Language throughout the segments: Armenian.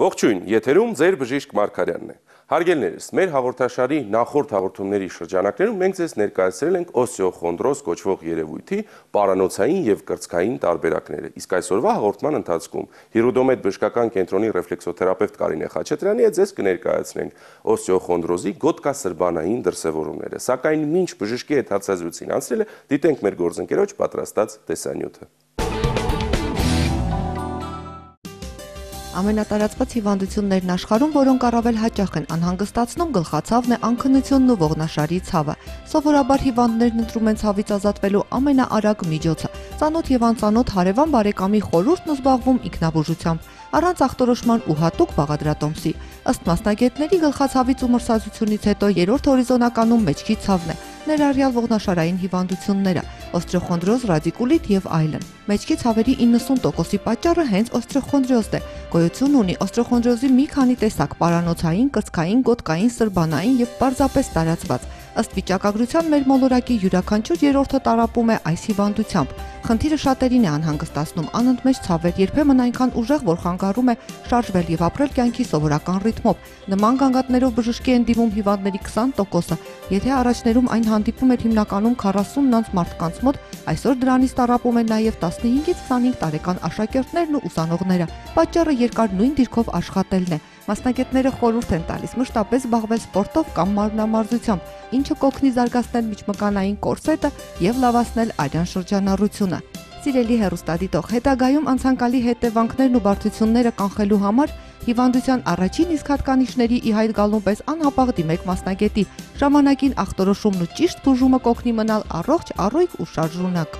Ողջույն, եթերում ձեր բժիշկ Մարգարյանն է։ Հարգելներս, մեր հաղորդաշարի նախորդ հաղորդումների շրջանակներում մենք ձեզ ներկայացրել ենք օստեոխոնդրոզ կոչվող երևույթի պարանոցային և կրծքային տարբերակները։ Իսկ այսօրվա հաղորդման ընթացքում Հիրուդոմեդ բժշկական կենտրոնի ռեֆլեքսոթերապևտ Կարինե Խաչատրյանի հետ ձեզ կներկայացնենք օստեոխոնդրոզի գոտկասրբանային դրսևորումները։ Սակայն մինչ բժշկի հետ հարցազրույցին անցնելը դիտենք մեր գործընկերոջ պատրաստած տեսանյութը։ Ամենատարածված հիվանդություններն աշխարհում, որոնք առավել հաճախ են անհանգստացնում, գլխացավն է, անքնությունն ու ողնաշարի ցավը։ Սովորաբար հիվանդներն ընտրում են ցավից ազատվելու ամենաարագ միջոցը՝ ծանոթ եւ անծանոթ հարևան բարեկամի խորհուրդն ու զբաղվում ինքնաբուժությամբ, առանց ախտորոշման ու հատուկ բաղադրատոմսի։ Ըստ մասնագետների, գլխացավից ու մրսազությունից հետո երրորդ հորիզոնականում մեջքի ցավն է, ներառյալ ողնաշարային հիվանդությունները, օստեոխոնդրոզ, ռադիկուլիտ եւ այլն։ Մեջքի ցավերի 90%-ի պատճառը հենց օստեոխոնդրոզն է։ Գոյություն ունի օստեոխոնդրոզի մի քանի տեսակ՝ պարանոցային, կրծքային, գոտկային, սրբանային եւ պարզապես տարածված։ Ըստ վիճակագրության մեր մոլորակի յուրաքանչյուր երրորդը տառապում է այս հիվանդությամբ։ Խնդիրը շատերին է անհանգստացնում, անընդմեջ ցավեր, երբեմն այնքան ուժեղ, որ խանգարում է շարժվել եւ ապրել կյանքի սովորական ռիթմով։ Նման գանգատներով բժշկի են դիմում հիվանդների 20%-ը։ Եթե առաջներում այն հանդիպում էր հիմնականում 40-ից մարդկանց մոտ, այսօր դրանից տառապում են նաեւ 15-ից 25 տարեկան աշակերտներն ու ուսանողները։ Պատճառը երկար նույն դիրքով աշխատելն է։ Մասնագետները խորհուրդ են տալիս մշտապես զբաղվել սպորտով կամ մարմնամարզությամբ, ինչը կօգնի զարգացնել միջմկանային կորսետը եւ լավացնել արյան շրջանառությունը։ Սիրելի հեռուստադիտող, հետագայում անցանկալի հետևանքներն ու բարդությունները կանխելու համար հիվանդության առաջին իսկ հատկանիշների ի հայտ գալուն պես անհապաղ դիմեք մասնագետի։ Ժամանակին ախտորոշումն ու ճիշտ բուժումը կօգնի մնալ առողջ, առույգ ու շարժունակ։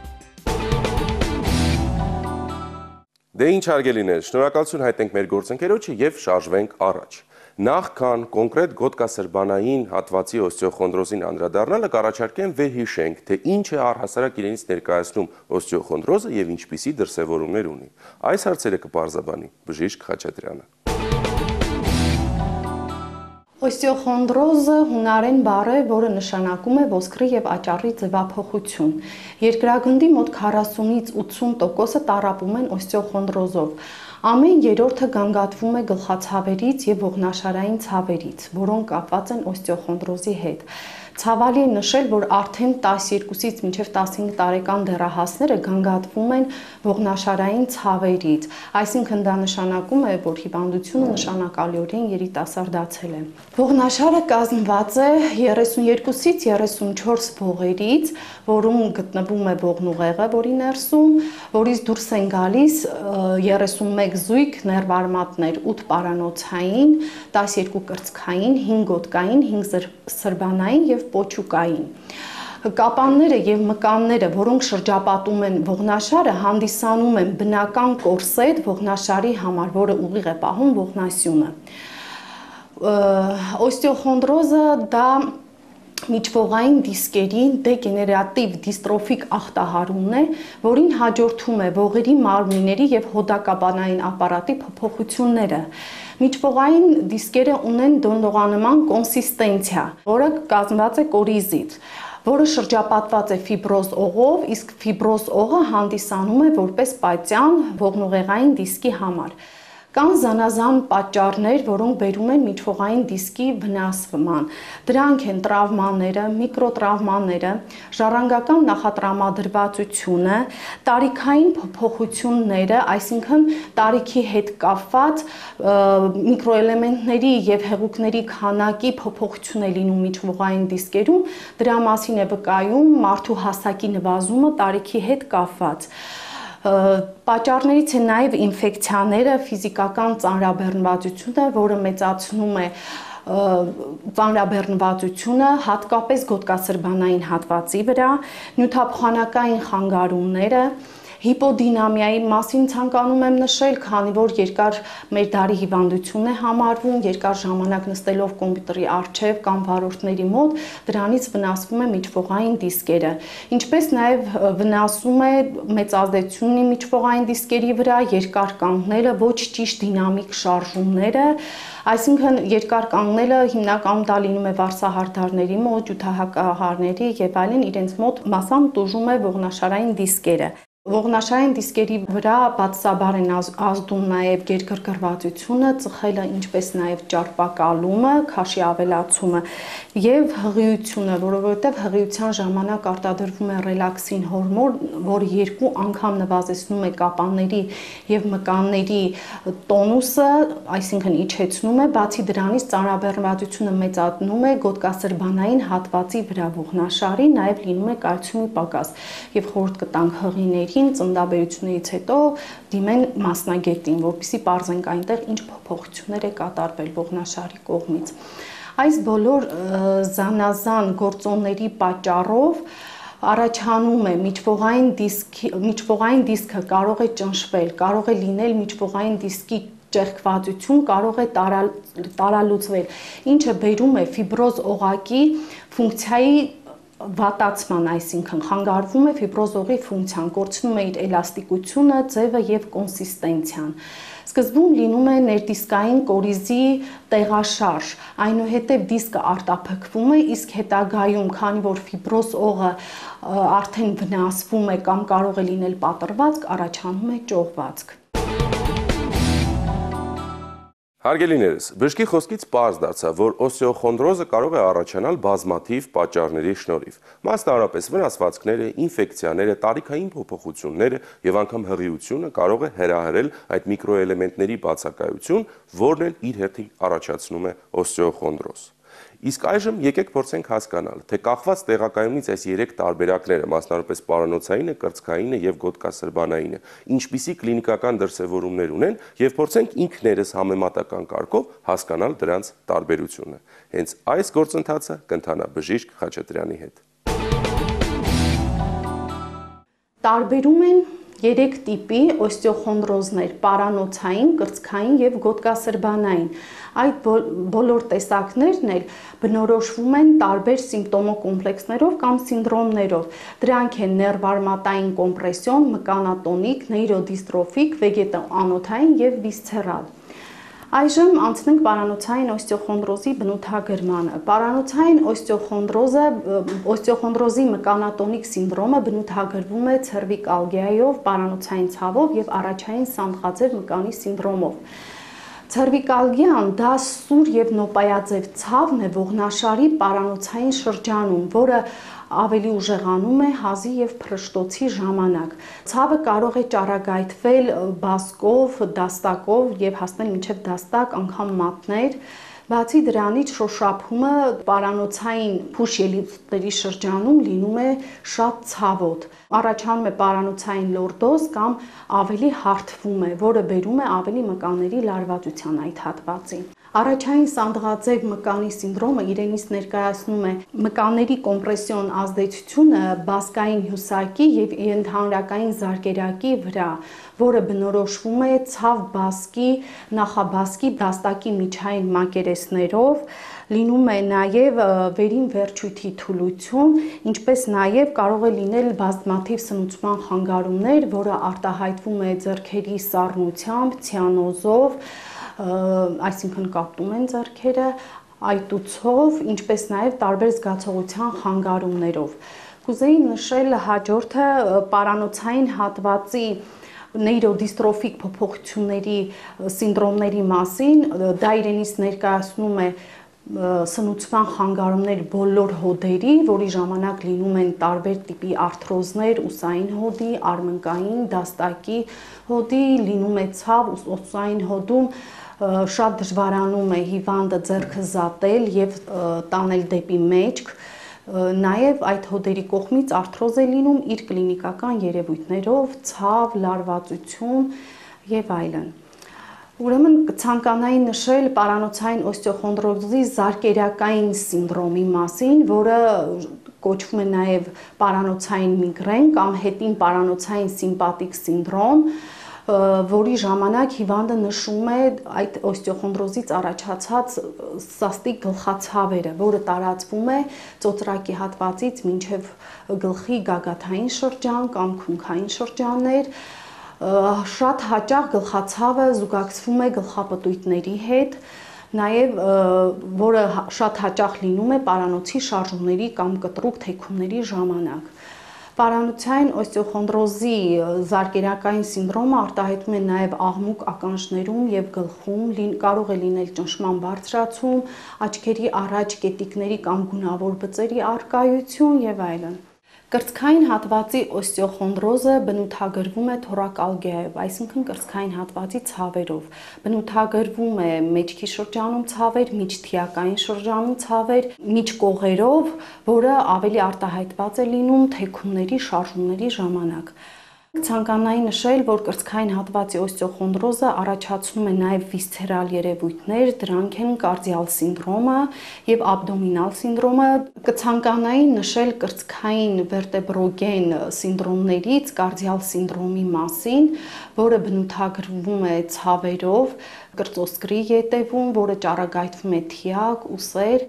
Դե ինչ հարգելիներ, շնորհակալություն հայտնենք մեր գործընկերոջը եւ շարժվենք առաջ։ Նախքան կոնկրետ գոտկասրբանային հատվածի օստեոխոնդրոզին անդրադառնալը կառաջարկեմ վերհիշենք, թե ինչ է առհասարակ իրենից ներկայացնում օստեոխոնդրոզը եւ ինչպիսի դրսևորումներ ունի։ Այս հարցերը կպարզաբանի բժիշկ Խաչատրյանը։ Օստեոխոնդրոզը հունարեն բառ է, որը նշանակում է ոսկրի եւ աճառի ձևափոխություն։ Երկրագնդի մոտ 40-ից 80%-ը տառապում են օստեոխոնդրոզով։ Ամեն երրորդը գանգատվում է գլխացավերից եւ ողնաշարային ցավերից, որոնք կապված են օստեոխոնդրոզի հետ։ Ցավալի է նշել, որ արդեն 12-ից մինչև 15 տարեկան դեռահասները գանգատվում են ողնաշարային ցավերից, այսինքն դա նշանակում է, որ հիվանդությունը նշանակալիորեն երիտասարդացել է։ Ողնաշարը կազմված է 32-ից 34 ողերից, որում գտնվում է ողնուղեղը, որի ներսում, որից դուրս են գալիս 31 զույգ ներվարմատներ, 8 պարանոցային, 12 կրծքային, 5 գոտկային, 5 սրբանային եւ պոչուկային։ Կապանները եւ մկանները, որոնք շրջապատում են ողնաշարը, հանդիսանում են բնական կորսետ ողնաշարի համար, որը ուղիղ է պահում ողնասյունը։ Օստեոխոնդրոզը դա միջվողային դիսկերի դեգեներատիվ դիստրոֆիկ ախտահարումն է, որին հաջորդում է ողերի մարմինների եւ հոդակաբանային ապարատի փոփոխությունները։ Միջվողային դիսկերը ունեն դոնդողանման կոնսիստենցիա, որը կազմված է կորիզից, որը շրջապատված է ֆիբրոզ օղով, իսկ ֆիբրոզ օղը հանդիսանում է որպես պատյան ողնուղեղային դիսկի համար։ Կան զանազան պատճառներ, որոնք բերում են միջվողային դիսկի վնասման։ Դրանք են տրավմաները, միկրոտրավմաները, ժառանգական նախատրամադրվածությունը, տարիքային փոփոխությունները, այսինքն տարիքի հետ կապված միկրոէլեմենտների եւ հեղուկների քանակի փոփոխություն է լինում միջվողային դիսկերում, դրա մասին է վկայում մարդու հասակի նվազումը տարիքի հետ կապված։ Պատճառներից են նաև ինֆեկցիաները, ֆիզիկական ծանրաբեռնվածությունը, որը մեծացնում է ծանրաբեռնվածությունը, հատկապես գոտկասրբանային հատվածի վրա, նյութափոխանակային խանգարումները, հիպոդինամիայի մասին ցանկանում եմ նշել, քանի որ երկար մեր դարի հիվանդություն է համարվում, երկար ժամանակ նստելով կոմպյուտերի առջև կամ վարորդների մոտ, դրանից վնասվում է միջվողային դիսկերը։ Ինչպես նաև վնասում է մեծ ազդեցություն ունի միջվողային դիսկերի վրա երկար կանգնելը, ոչ ճիշտ դինամիկ շարժումները, այսինքն երկար կանգնելը հիմնականում դա լինում է վարսահարդարների մոտ, ջութահակահարների եւ այլն, իրենց մոտ մասամբ տուժում է ողնաշարային դիսկերը։ Ողնաշարային դիսկերի վրա բացասաբար են ազդում նաև գերգրգռվածությունը, ծխելը, ինչպես նաև ճարպակալումը, քաշի ավելացումը եւ հղիությունը, որովհետեւ հղիության ժամանակ արտադրվում է ռելաքսին հորմոն, որը 2 անգամ նվազեցնում է կապանների եւ մկանների տոնուսը, այսինքն իջեցնում է, բացի դրանից ծանրաբեռնվածությունը մեծանում է գոտկասրբանային հատվածի վրա ողնաշարի, նաև լինում է կալցիումի պակաս եւ խորհուրդ կտանք հղիների ծննդաբերությունից հետո դիմեն մասնագետին, որպեսզի պարզենք այնտեղ ինչ փոփոխություններ է կատարվել ողնաշարի կողմից։ Այս բոլոր զանազան գործոնների պատճառով առաջանում է միջվողային դիսկը կարող է ճնշվել, կարող է լինել միջվողային դիսկի ճեղքվածություն, կարող է տարալուծվել, ինչը բերում է ֆիբրոզ օղակի ֆունկցիայի վատացման, այսինքն խանգարվում է ֆիբրոզ օղի ֆունկցիան, կորցնում է իր էլաստիկությունը, ձևը եւ կոնսիստենցիան։ Սկզբում լինում է ներդիսկային կորիզի տեղաշարժ, այնուհետև դիսկը արտափքվում է, իսկ հետագայում, քանի որ ֆիբրոզ օղը արդեն վնասվում է կամ կարող է լինել պատռվածք, առաջանում է ճողվածք։ Հարգելիներս, բժշկի խոսքից պարզ դարձավ, որ օստեոխոնդրոզը կարող է առաջանալ բազմաթիվ պատճառների շնորհիվ։ Մասնավորապես վնասվածքները, ինֆեկցիաները, տարիքային փոփոխությունները եւ անգամ հղիությունը կարող է հրահրել այդ միկրոէլեմենտների բացակայություն, որն էլ իր հերթին առաջացնում է օստեոխոնդրոզ։ Իսկ այժմ եկեք փորձենք հասկանալ, թե կախված տեղակայումից այս 3 տարբերակները, մասնավորապես պարանոցայինը, կրծքայինը եւ գոտկասրբանայինը, ինչպիսի կլինիկական դրսևորումներ ունեն եւ փորձենք ինքներս համեմատական կարգով հասկանալ դրանց տարբերությունը։ Հենց այս գործընթացը կընթանա բժիշկ Խաչատրյանի հետ։ Տարբերում են 3 տիպի օստեոխոնդրոզներ՝ պարանոցային, կրծքային եւ գոտկասրբանային։ Այդ բոլոր տեսակներն էլ բնորոշվում են տարբեր սիմպտոմոկոմպլեքսներով կամ սինդրոմներով։ Դրանք են ներվարմատային կոմպրեսիոն, մկանատոնիկ, նեյրոդիստրոֆիկ, վեգետոանոթային եւ վիսցերալ։ Այժմ անցնենք պարանոցային օստեոխոնդրոզի բնութագրմանը։ Պարանոցային օստեոխոնդրոզի մկանատոնիկ սինդրոմը բնութագրվում է ցերվիկալգիայով, պարանոցային ցավով եւ առաջային սանդղաձև մկանի սինդրոմով։ Ցերվիկալգիան դա սուր եւ նոպայաձև ցավն է ողնաշարի պարանոցային շրջանում, որը ավելի ուժեղանում է հազի եւ փռշտոցի ժամանակ։ Ցավը կարող է ճառագայթվել բասկով, դաստակով եւ հասնել մինչեւ դաստակ, անգամ մատներ։ Բացի դրանից շոշափումը պարանոցային փուշ ելույթների շրջանում լինում է շատ ցավոտ։ Առաջանում է պարանոցային լորդոզ կամ ավելի հարթվում է, որը բերում է ավելի մկանների լարվածության այդ հատվածին։ Առաջային սանդղաձև մկանի սինդրոմը իրենից ներկայացնում է մկանների կոմպրեսիոն ազդեցությունը բասկային հյուսակի եւ ընդհանրակային զարկերակի վրա, որը բնորոշվում է ցավ բասկի, նախաբասկի, դաստակի միջային մակերեսներով, լինում է նաև վերին վերջույթի թուլություն, ինչպես նաև կարող է լինել բազմաթիվ սնուցման խանգարումներ, որը արտահայտվում է ձեռքերի սառնությամբ, ցիանոզով, այսինքն կապտում են ձեռքերը, այտուցով, ինչպես նաև տարբեր զգացողության խանգարումներով։ Կուզեի նշել հաջորդը պարանոցային հատվածի նեյրոդիստրոֆիկ փոփոխությունների սինդրոմների մասին, դա իրենից ներկայացնում է սնուցման խանգարումներ բոլոր հոդերի, որի ժամանակ լինում են տարբեր տիպի արթրոզներ, ուսային հոդի, արմնկային, դաստակի հոդի, լինում է ցավ ուսային հոդում, շատ դժվարանում է հիվանդը ձեռքը զատել եւ տանել դեպի մեջք, նաեւ այդ հոդերի կողմից արթրոզ է լինում իր կլինիկական երևույթներով, ցավ, լարվածություն եւ այլն։ Ուրեմն կցանկանայի նշել պարանոցային օստեոխոնդրոզի զարկերակային սինդրոմի մասին, որը կոչվում է նաև պարանոցային միգրեն կամ հետին պարանոցային սիմպաթիկ սինդրոմ, որի ժամանակ հիվանդը նշում է այդ օստեոխոնդրոզից առաջացած սաստիկ գլխացավերը, որը տարածվում է ծոծրակի հատվածից մինչև գլխի գագաթային շրջան կամ քունքային շրջաններ, շատ հաճախ գլխացավը զուգակցվում է գլխապտույտների հետ, նաև որը շատ հաճախ լինում է պարանոցի շարժումների կամ կտրուկ թեքումների ժամանակ։ Պարանոցային օստեոխոնդրոզի զարկերակային սինդրոմը արտահայտվում է նաև աղմուկ ականջներում եւ գլխում, կարող է լինել ճնշման բարձրացում, աչքերի առաջ կետիկների կամ գունավոր բծերի առկայություն եւ այլն։ Կրծքային հատվածի օստեոխոնդրոզը բնութագրվում է թորակալգիայով, այսինքն կրծքային հատվածի ցավերով։ Բնութագրվում է մեջքի շրջանում ցավեր, միջթիակային շրջանում ցավեր, միջկողերով, որը ավելի արտահայտված է լինում թեքումների, շարժումների ժամանակ։ Ցանկանայի նշել, որ կրծքային հատվածի օստեոխոնդրոզը առաջացնում է նաև վիսցերալ երևույթներ, դրանք են կարդիալ սինդրոմը եւ աբդոմինալ սինդրոմը։ Կցանկանայի նշել կրծքային վերտեբրոգեն սինդրոմներից կարդիալ սինդրոմի մասին, որը բնութագրվում է ցավերով, կրծոսկրի ետևում, որը ճառագայթվում է թիակ, ուսեր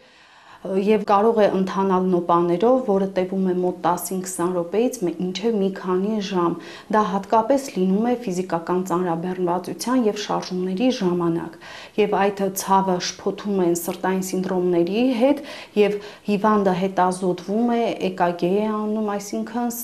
եւ կարող է ընթանալ նոպաներով, որը տևում է մոտ 10-20 րոպեից մինչեւ մի քանի ժամ։ Դա հատկապես լինում է ֆիզիկական ծանրաբեռնվածության եւ շարժումների ժամանակ։ Եվ այդ ցավը շփոթում են սրտային սինդրոմների հետ եւ հիվանդը հետազոտվում է, EKG է անում, այսինքն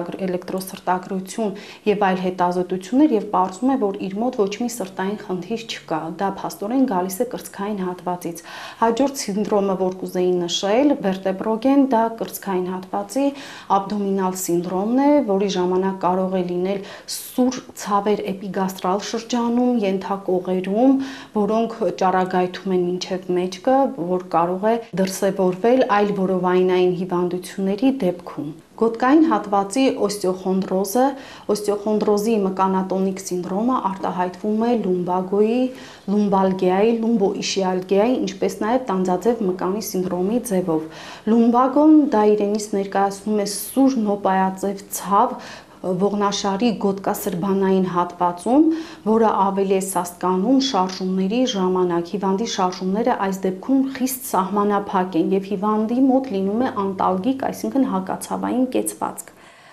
էլեկտրոսրտագրություն եւ այլ հետազոտություններ եւ պարզվում է, որ իր մոտ ոչ մի սրտային խնդիր չկա։ Դա փաստորեն գալիս է կրծքային հատվածից։ Հաջորդ սինդրոմը, որ կուզեի նշել, վերտեբրոգեն, դա կրծքային հատվածի աբդոմինալ սինդրոմն է, որի ժամանակ կարող է լինել սուր ցավեր էպիգաստրալ շրջանում, ենթակողերում, որոնք ճառագայթում են մինչև մեջքը, որ կարող է դրսևորվել այլ որովայնային հիվանդությունների դեպքում։ Գոտկային հատվածի օստեոխոնդրոզը, օստեոխոնդրոզի մկանատոնիկ սինդրոմը արտահայտվում է լումբագոյի, լումբալգիայի, լումբոիշիալգիայի, ինչպես նաև տանձաձև մկանի սինդրոմի ձևով։ Լումբագոն դա իրենից ներկայացնում է սուր նոպայաձև ցավ ողնաշարի գոտկասրբանային հատվածում, որը ավելի է սաստկանում շարժումների ժամանակ։ Հիվանդի շարժումները այս դեպքում խիստ սահմանափակ են եւ հիվանդի մոտ լինում է անտալգիկ, այսինքն հակացավային կեցվածք։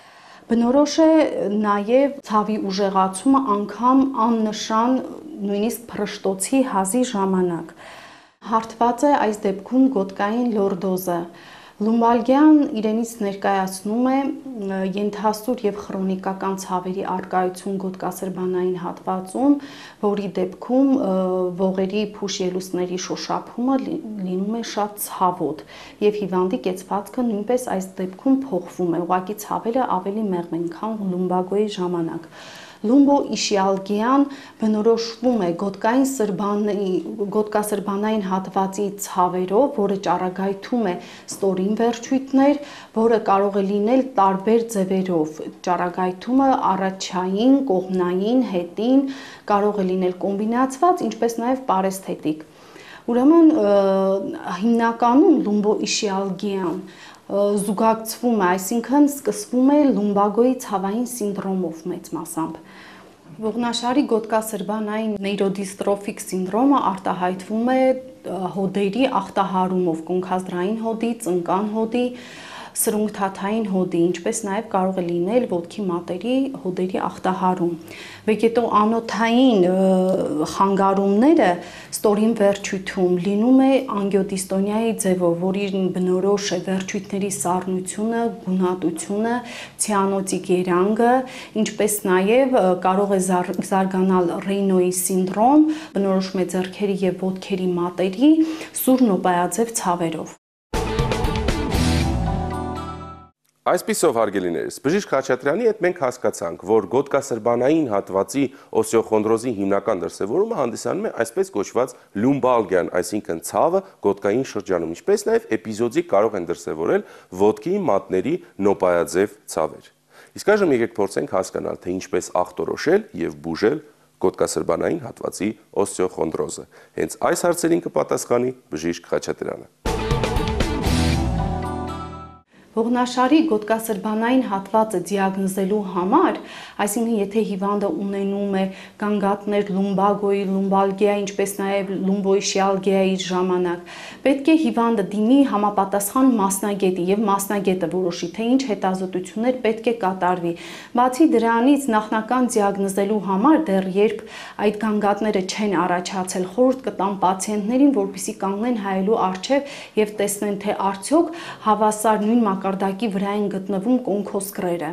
Բնորոշ է նաեւ ցավի ուժեղացումը անգամ աննշան նույնիսկ փռշտոցի հազի ժամանակ։ Հարթված է այս դեպքում գոտկային լորդոզը։ Լումբալգիան իրենից ներկայացնում է ենթասուր եւ քրոնիկական ցավերի առկայություն գոտկասրբանային հատվածում, որի դեպքում ողերի փուշ ելուստների շոշափումը լինում է շատ ցավոտ եւ հիվանդի կեցվածքը նույնպես այս դեպքում փոխվում է, ուղղակի ցավերը ավելի մեղմ են, քան լումբագոյի ժամանակ։ Լումբոիշիալգիան բնորոշվում է գոտկասրբանային հատվածի ցավերով, որը ճառագայթում է ստորին վերջույթներ, որը կարող է լինել տարբեր ձևերով։ Ճառագայթումը առաջային, կողմնային, հետին, կարող է լինել կոմբինացված, ինչպես նաև պարեսթետիկ։ Ուրեմն հիմնականում լումբոիշիալգիան զուգակցվում է, այսինքն սկսվում է լումբագոյի ցավային սինդրոմով մեծ մասամբ։ Ողնաշարի գոտկասրբանային նեյրոդիստրոֆիկ սինդրոմը արտահայտվում է հոդերի ախտահարումով, կոնքազդրային հոդի, ծնկան հոդի, սրունգթաթային հոդի, ինչպես նաև կարող է լինել ոտքի մատերի հոդերի ախտահարում։ Վեգետոանոթային խանգարումները ստորին վերջույթում լինում է անգիոդիստոնիայի ձևով, որին բնորոշ է վերջույթների սառնությունը, գունատությունը, ցիանոտիկ երանգը, ինչպես նաև կարող է զարգանալ Ռեյնոյի սինդրոմ, բնորոշում է ձեռքերի եւ ոտքերի մատերի սուր նոպայաձև ցավերով։ Այսպիսով, հարգելիներս, բժիշկ Խաչատրյանի հետ մենք հասկացանք, որ գոտկասրբանային հատվածի օստեոխոնդրոզի հիմնական դրսևորումը հանդիսանում է այսպես կոչված լումբալգիան, այսինքն ցավը գոտկային շրջանում, ինչպես նաև էպիզոդիկ կարող են դրսևորել ոտքի մատների նոպայաձև ցավեր։ Իսկ այժմ եկեք փորձենք հասկանալ, թե ինչպես ախտորոշել եւ բուժել գոտկասրբանային հատվածի օստեոխոնդրոզը։ Հենց այս հարցերին կպատասխանի բժիշկ Խաչատրյանը։ Ողնաշարի գոտկասրբանային հատվածը դիագնոզելու համար, այսինքն եթե հիվանդը ունենում է գանգատներ լումբագոյի, լումբալգիայի, ինչպես նաև լումբոիշիալգիայի ժամանակ, պետք է հիվանդը դիմի համապատասխան մասնագետի եւ մասնագետը որոշի, թե ինչ հետազոտություններ պետք է կատարվի։ Բացի դրանից, նախնական դիագնոզելու համար դեռ երբ այդ գանգատները չեն առաջացել, խորհուրդ կտամ պացիենտներին, որպեսզի կանգնեն հայելու առջև եւ տեսնեն, թե արդյոք հավասար նույն մակարդակի վրա են գտնվում կոնքոսկրերը։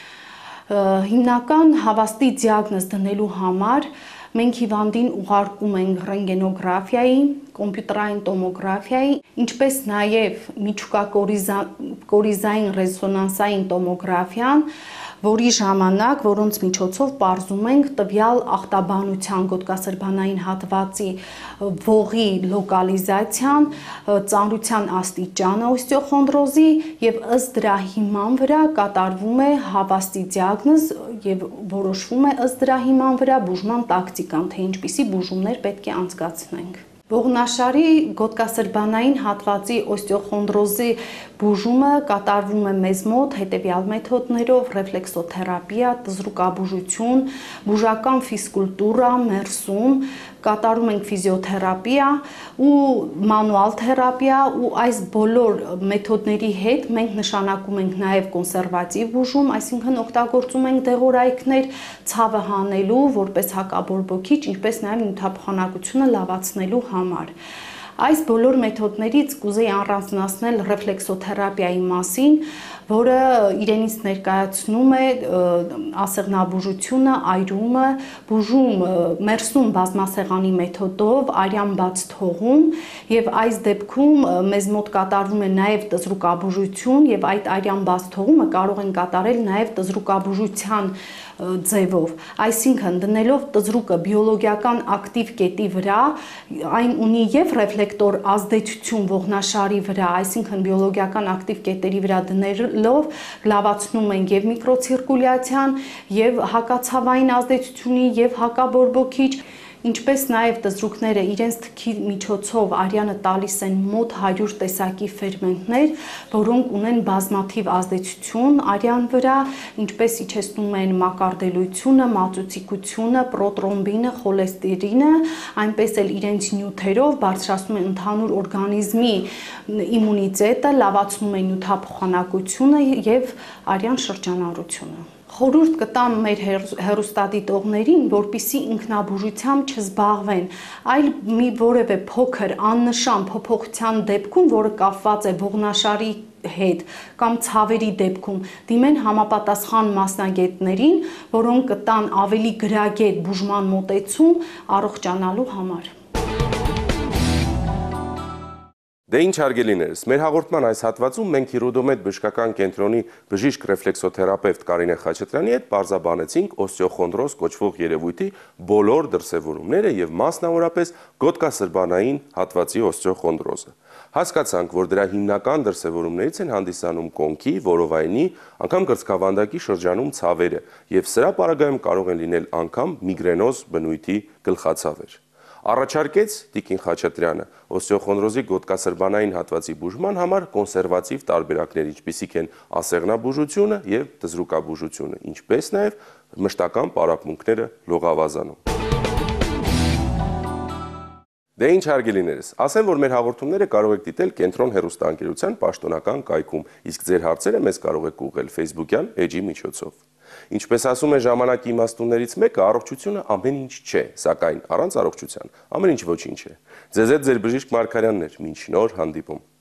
Հիմնական հավաստի դիագնոզ դնելու համար մենք հիվանդին ուղարկում ենք ռենտգենոգրաֆիայի, կոմպյուտերային տոմոգրաֆիայի, ինչպես նաև միջուկակորիզային ռեզոնանսային տոմոգրաֆիան, որի ժամանակ, որոնց միջոցով պարզում ենք տվյալ ախտաբանության գոտկասրբանային հատվածի ողի լոկալիզացիան, ծանրության աստիճանը օստեոխոնդրոզի եւ ըստ դրա հիման վրա կատարվում է հավաստի դիագնոզ եւ որոշվում է ըստ դրա հիման վրա բուժման տակտիկան, թե ինչպիսի բուժումներ պետք է անցկացնենք։ Ողնաշարի գոտկասրբանային հատվածի օստեոխոնդրոզի բուժումը կատարվում է մեզ մոտ հետևյալ մեթոդներով՝ ռեֆլեքսոթերապիա, տզրուկաբուժություն, բուժական ֆիզկուլտուրա, մերսում, կատարում ենք ֆիզիոթերապիա ու մանուալ թերապիա ու այս բոլոր մեթոդների հետ մենք նշանակում ենք նաև կոնսերվատիվ բուժում, այսինքն օգտագործում ենք դեղորայքներ ցավը հանելու որպես հակաբորբոքիչ, ինչպես նաև նյութափոխանակությունը լավացնելու համար։ Այս բոլոր մեթոդներից կուզեի առանձնացնել ռեֆլեքսոթերապիայի մասին, որը իրենից ներկայացնում է ասեղնաբուժությունը, այրումը, բուժում մերսում բազմասեղանի մեթոդով, արյան բաց թողում եւ այս դեպքում մեզ մոտ կատարվում է նաեւ տզրուկաբուժություն եւ այդ արյան բաց թողումը կարող են կատարել նաեւ տզրուկաբուժության ձևով, այսինքն դնելով տզրուկը բիոլոգիական ակտիվ կետի վրա, այն ունի եւ ռեֆլեկտոր ազդեցություն ողնաշարի վրա, այսինքն բիոլոգիական ակտիվ կետերի վրա դնելով լավացնում ենք եւ միկրոցիրկուլյացիան, եւ հակացավային ազդեցությունի, եւ հակաբորբոքիչ, ինչպես նաև տզրուկները իրենց թքի միջոցով արյանը տալիս են մոտ 100 տեսակի ֆերմենտներ, որոնք ունեն բազմաթիվ ազդեցություն արյան վրա, ինչպես իջեցնում են մակարդելությունը, մածուցիկությունը, պրոտրոմբինը, խոլեստերինը, այնպես էլ իրենց նյութերով բարձրացնում են ընդհանուր օրգանիզմի իմունիտետը, լավացնում են նյութափոխանակությունը եւ արյան շրջանառությունը։ Խորհուրդ կտամ մեր հեռուստադիտողներին, որպիսի ինքնաբուժությամբ չզբաղվեն, այլ մի որևէ փոքր աննշան փոփոխության դեպքում, որը կապված է ողնաշարի հետ կամ ցավերի դեպքում, դիմեն համապատասխան մասնագետներին, որոնք կտան ավելի գրագետ բուժման մոտեցում առողջանալու համար։ Դե ինչ հարգելիներս, մեր հաղորդման այս հատվածում մենք Հիրոդոմեդ բժշկական կենտրոնի բժիշկ ռեֆլեքսոթերապևտ Կարինե Խաչատրյանի հետ պարզաբանեցինք օստեոխոնդրոզ կոչվող երևույթի բոլոր դրսևորումները եւ մասնավորապես գոտկասրբանային հատվածի օստեոխոնդրոզը։ Հասկացանք, որ դրա հիմնական դրսևորումներից են հանդիսանում կոնքի, որովայնի, անգամ կրծքավանդակի շրջանում ցավերը եւ սրա պարագայում կարող են լինել անգամ միգրենոզ բնույթի գլխացավեր։ Առաջարկեց Տիկին Խաչատրյանը օստեոխոնդրոզի գոտկասրբանային հատվածի բուժման համար կոնսերվատիվ տարբերակներ, ինչպիսիք են ասեղնաբուժությունը եւ տզրուկաբուժությունը, ինչպես նաեւ մշտական պարապմունքները լողավազանում։ Դե ինչ հարգելիներս, ասեմ, որ մեր հաղորդումները կարող եք դիտել Կենտրոն հեռուստաընկերության պաշտոնական կայքում, իսկ ձեր հարցերը մեզ կարող եք ուղղել Facebook-յան էջի միջոցով։ Ինչպես ասում է ժամանակի իմաստուններից մեկը, առողջությունը ամեն ինչ չէ, սակայն առանց առողջության ամեն ինչ ոչինչ է։ Ձեզ հետ ձեր բժիշկ Մարգարյանն էր, մինչ նոր հանդիպում։